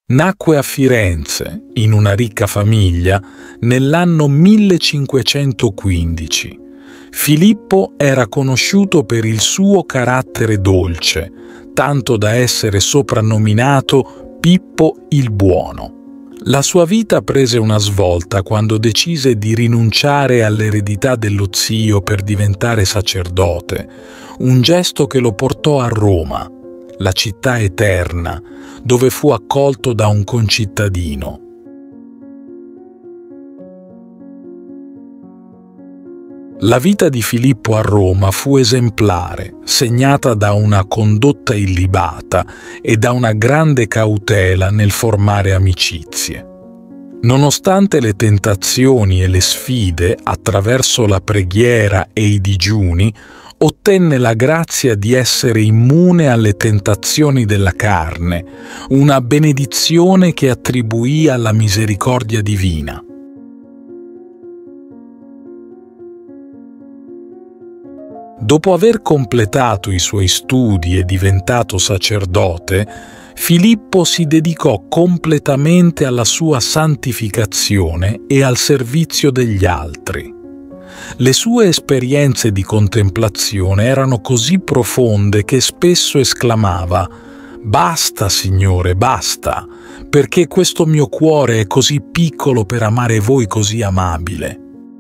Nacque a Firenze, in una ricca famiglia, nell'anno 1515. Filippo era conosciuto per il suo carattere dolce, tanto da essere soprannominato Pippo il Buono. La sua vita prese una svolta quando decise di rinunciare all'eredità dello zio per diventare sacerdote, un gesto che lo portò a Roma, la città eterna, dove fu accolto da un concittadino. La vita di Filippo a Roma fu esemplare, segnata da una condotta illibata e da una grande cautela nel formare amicizie. Nonostante le tentazioni e le sfide, attraverso la preghiera e i digiuni, ottenne la grazia di essere immune alle tentazioni della carne, una benedizione che attribuì alla misericordia divina. Dopo aver completato i suoi studi e diventato sacerdote, Filippo si dedicò completamente alla sua santificazione e al servizio degli altri. Le sue esperienze di contemplazione erano così profonde che spesso esclamava: «Basta, Signore, basta, perché questo mio cuore è così piccolo per amare voi così amabile».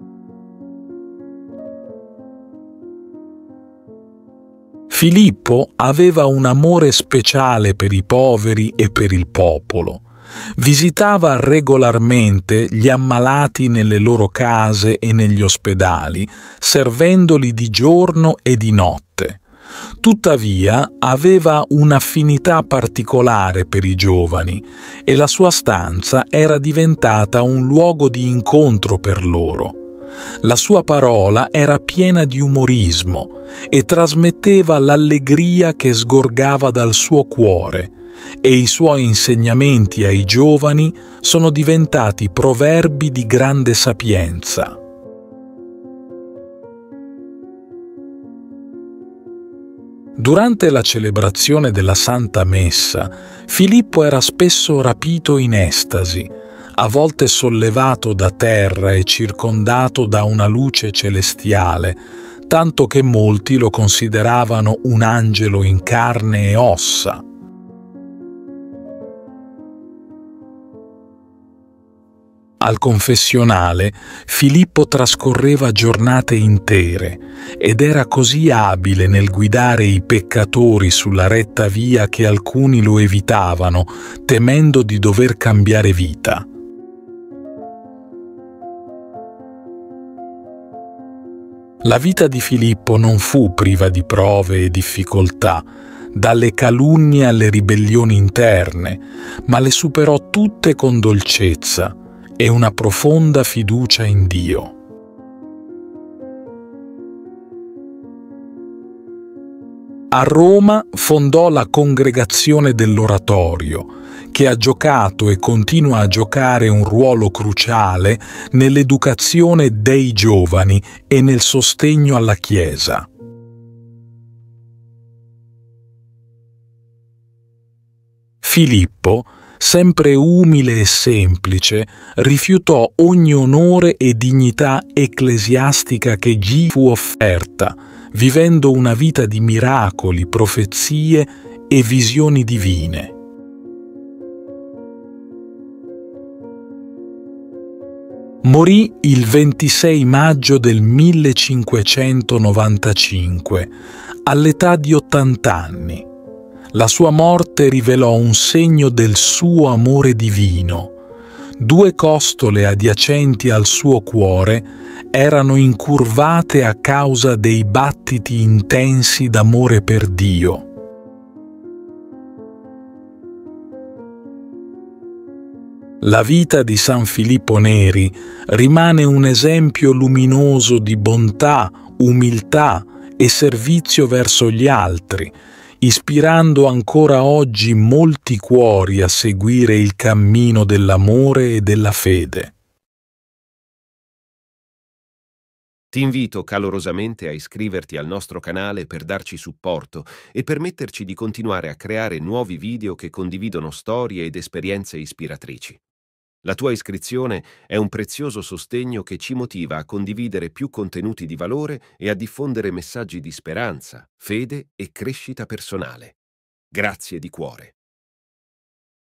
Filippo aveva un amore speciale per i poveri e per il popolo. Visitava regolarmente gli ammalati nelle loro case e negli ospedali, servendoli di giorno e di notte. Tuttavia aveva un'affinità particolare per i giovani e la sua stanza era diventata un luogo di incontro per loro. La sua parola era piena di umorismo e trasmetteva l'allegria che sgorgava dal suo cuore, e i suoi insegnamenti ai giovani sono diventati proverbi di grande sapienza. Durante la celebrazione della Santa Messa, Filippo era spesso rapito in estasi, a volte sollevato da terra e circondato da una luce celestiale, tanto che molti lo consideravano un angelo in carne e ossa. Al confessionale, Filippo trascorreva giornate intere ed era così abile nel guidare i peccatori sulla retta via che alcuni lo evitavano, temendo di dover cambiare vita. La vita di Filippo non fu priva di prove e difficoltà, dalle calunnie alle ribellioni interne, ma le superò tutte con dolcezza e una profonda fiducia in Dio. A Roma fondò la Congregazione dell'Oratorio, che ha giocato e continua a giocare un ruolo cruciale nell'educazione dei giovani e nel sostegno alla Chiesa. Filippo, sempre umile e semplice, rifiutò ogni onore e dignità ecclesiastica che gli fu offerta, vivendo una vita di miracoli, profezie e visioni divine. Morì il 26 maggio del 1595, all'età di 80 anni. La sua morte rivelò un segno del suo amore divino. 2 costole adiacenti al suo cuore erano incurvate a causa dei battiti intensi d'amore per Dio. La vita di San Filippo Neri rimane un esempio luminoso di bontà, umiltà e servizio verso gli altri, ispirando ancora oggi molti cuori a seguire il cammino dell'amore e della fede. Ti invito calorosamente a iscriverti al nostro canale per darci supporto e permetterci di continuare a creare nuovi video che condividono storie ed esperienze ispiratrici. La tua iscrizione è un prezioso sostegno che ci motiva a condividere più contenuti di valore e a diffondere messaggi di speranza, fede e crescita personale. Grazie di cuore.